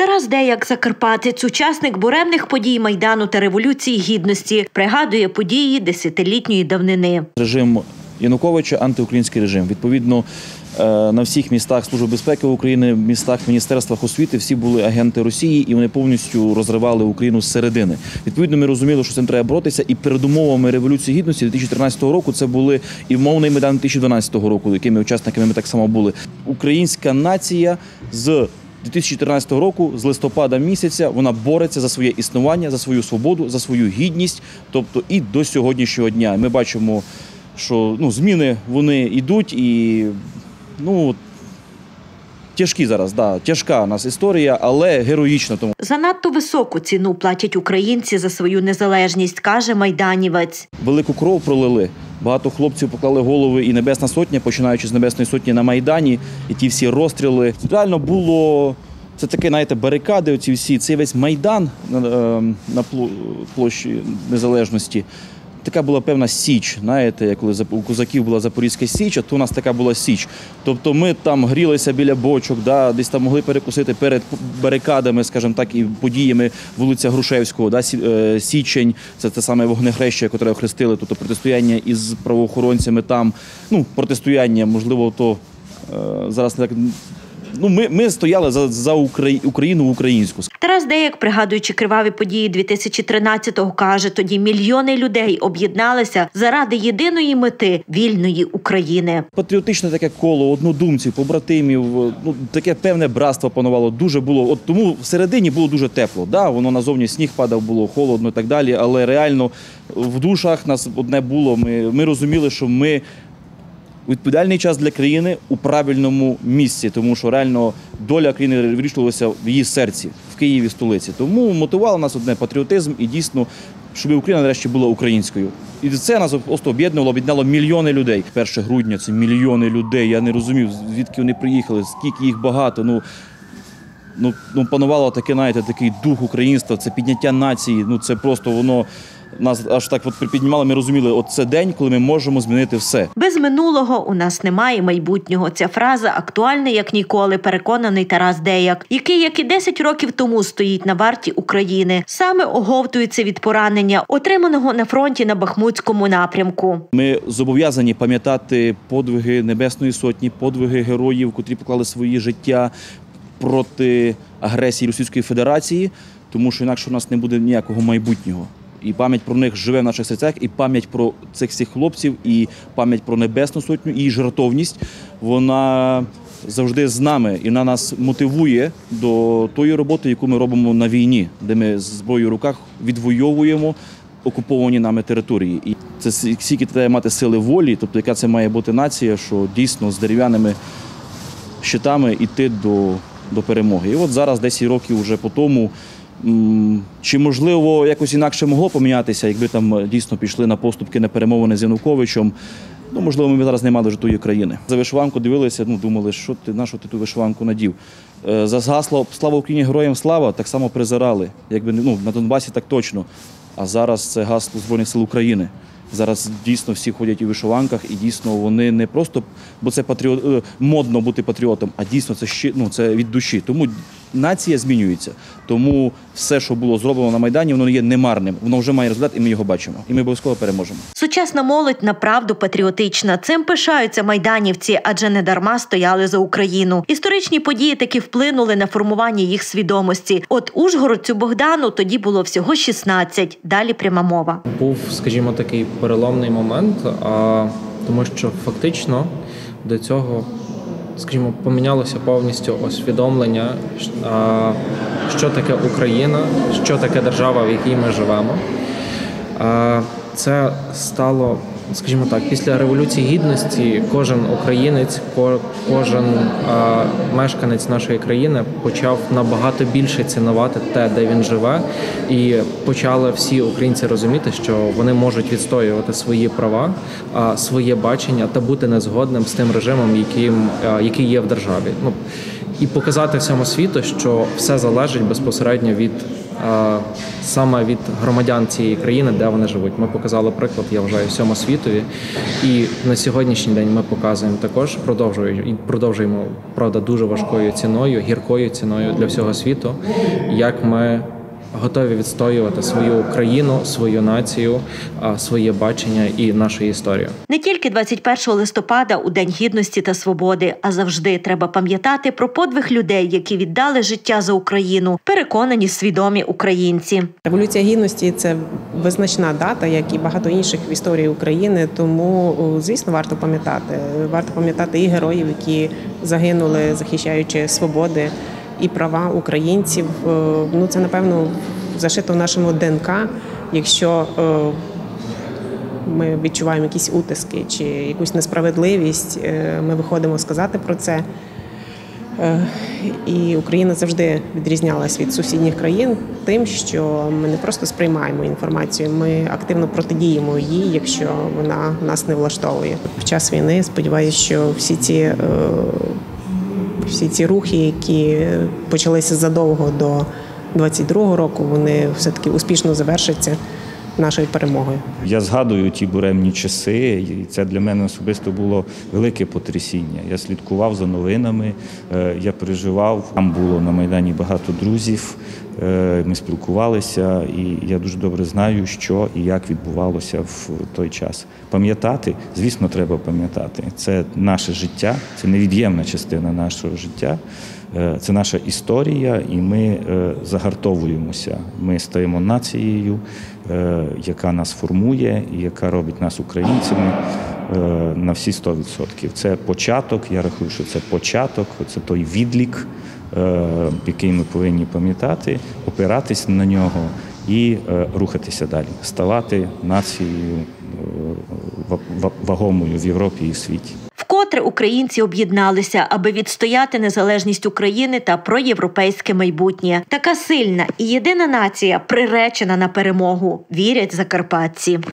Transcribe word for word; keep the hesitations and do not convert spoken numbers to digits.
Тарас Деяк, закарпатець, учасник буремних подій Майдану та Революції Гідності, пригадує події десятилітньої давнини. Режим Януковича – антиукраїнський режим. Відповідно, на всіх містах Служби безпеки України, містах, міністерствах освіти всі були агенти Росії, і вони повністю розривали Україну зсередини. Відповідно, ми розуміли, що з цим треба боротися, і передумовами Революції Гідності дві тисячі тринадцятого року це були і мовний Майдан дві тисячі дванадцятого року, якими учасниками ми так само були. Українська нація з дві тисячі тринадцятого року, з листопада місяця, вона бореться за своє існування, за свою свободу, за свою гідність, тобто і до сьогоднішнього дня. Ми бачимо, що ну, зміни вони йдуть і ну, тяжкі зараз, да, тяжка у нас історія, але героїчна. Тому. Занадто високу ціну платять українці за свою незалежність, каже майданівець. Велику кров пролили. Багато хлопців поклали голови і Небесна Сотня, починаючи з Небесної Сотні на Майдані, і ті всі розстріли. Реально було, це таке, знаєте, барикади, оці всі, цей весь Майдан на площі Незалежності. Така була певна січ, знаєте, як коли у козаків була Запорізька Січ, а то у нас така була січ. Тобто ми там грілися біля бочок, да, десь там могли перекусити перед барикадами, скажімо так, і подіями вулиця Грушевського, да, Січень, це те саме вогнехреща, яке охрестили, тобто протистояння із правоохоронцями там, ну, протистояння, можливо, то е, зараз не так. Ну, ми, ми стояли за, за Украї... Україну українську. Тарас Деяк, пригадуючи криваві події дві тисячі тринадцятого, каже, тоді мільйони людей об'єдналися заради єдиної мети – вільної України. Патріотичне таке коло однодумців, побратимів, ну, таке певне братство панувало, дуже було. От тому всередині було дуже тепло. Да, воно назовні сніг падав, було холодно і так далі, але реально в душах нас одне було. Ми, ми розуміли, що ми відповідальний час для країни у правильному місці, тому що реально доля країни вирішувалася в її серці, в Києві, столиці. Тому мотивувало нас одне патріотизм і дійсно, щоб Україна нарешті була українською. І це нас просто об'єднувало, об'єднало мільйони людей. перше грудня – це мільйони людей, я не розумів, звідки вони приїхали, скільки їх багато. Ну, ну, ну панувало таке, знаєте, такий дух українства, це підняття нації, ну це просто воно нас аж так от припіднімало, ми розуміли, от це день, коли ми можемо змінити все. Без минулого у нас немає майбутнього. Ця фраза актуальна як ніколи, переконаний Тарас Деяк, який, як і десять років тому, стоїть на варті України. Саме оговтується від поранення, отриманого на фронті на Бахмутському напрямку. Ми зобов'язані пам'ятати подвиги Небесної Сотні, подвиги героїв, котрі поклали свої життя проти агресії Російської Федерації, тому що інакше у нас не буде ніякого майбутнього. І пам'ять про них живе в наших серцях, і пам'ять про цих всіх хлопців, і пам'ять про Небесну Сотню, і її жертовність, вона завжди з нами, і вона нас мотивує до тої роботи, яку ми робимо на війні, де ми з зброєю в руках відвоюємо окуповані нами території. І це скільки треба мати сили волі, тобто яка це має бути нація, що дійсно з дерев'яними щитами йти до, до перемоги. І от зараз, десять років вже по тому, чи, можливо, якось інакше могло помінятися, якби там дійсно пішли на поступки, на перемовини з Януковичем, ну, можливо, ми зараз не мали вже тої країни. За вишиванку дивилися, ну, думали, що ти, на що ти ту вишиванку надів. За гасло «Слава Україні, героям слава» так само призирали, якби, ну, на Донбасі так точно, а зараз це гасло Збройних сил України. Зараз дійсно всі ходять у вишиванках, і дійсно вони не просто, бо це патріот, модно бути патріотом, а дійсно це, ще, ну, це від душі. Тому нація змінюється. Тому все, що було зроблено на Майдані, воно є немарним. Воно вже має результат, і ми його бачимо. І ми обов'язково переможемо. Сучасна молодь направду патріотична. Цим пишаються майданівці, адже не дарма стояли за Україну. Історичні події таки вплинули на формування їх свідомості. От ужгородцю Богдану тоді було всього шістнадцять. Далі пряма мова. Був, скажімо, такий переломний момент, а, тому що фактично до цього, скажімо, помінялося повністю усвідомлення, а, що таке Україна, що таке держава, в якій ми живемо. А, це стало, скажімо так, після Революції Гідності кожен українець, кожен а, мешканець нашої країни почав набагато більше цінувати те, де він живе, і почали всі українці розуміти, що вони можуть відстоювати свої права, а, своє бачення та бути незгодним з тим режимом, яким, а, який є в державі. Ну, і показати всьому світу, що все залежить безпосередньо від саме від громадян цієї країни, де вони живуть. Ми показали приклад, я вважаю, всьому світові. І на сьогоднішній день ми показуємо також, продовжуємо, і продовжуємо, правда, дуже важкою ціною, гіркою ціною для всього світу, як ми готові відстоювати свою країну, свою націю, своє бачення і нашу історію. Не тільки двадцять першого листопада у День Гідності та Свободи, а завжди треба пам'ятати про подвиг людей, які віддали життя за Україну, переконані свідомі українці. Революція Гідності – це визначна дата, як і багато інших в історії України, тому, звісно, варто пам'ятати. Варто пам'ятати і героїв, які загинули, захищаючи свободи і права українців. Ну, це, напевно, зашито в нашому ДНК. Якщо ми відчуваємо якісь утиски чи якусь несправедливість, ми виходимо сказати про це. І Україна завжди відрізнялась від сусідніх країн тим, що ми не просто сприймаємо інформацію, ми активно протидіємо їй, якщо вона нас не влаштовує. В час війни, сподіваюся, що всі ці Всі ці рухи, які почалися задовго до двадцять другого року, вони все-таки успішно завершаться нашою перемогою. Я згадую ті буремні часи, і це для мене особисто було велике потрясіння. Я слідкував за новинами, я переживав. Там було на Майдані багато друзів, ми спілкувалися, і я дуже добре знаю, що і як відбувалося в той час. Пам'ятати, звісно, треба пам'ятати. Це наше життя, це невід'ємна частина нашого життя. Це наша історія, і ми загартовуємося. Ми стаємо нацією, яка нас формує і яка робить нас українцями на всі сто відсотків. Це початок, я рахую, що це початок, це той відлік, який ми повинні пам'ятати, опиратись на нього і рухатися далі, ставати нацією вагомою в Європі і в світі. Вкотре українці об'єдналися, аби відстояти незалежність України та проєвропейське майбутнє. Така сильна і єдина нація приречена на перемогу, вірять закарпатці.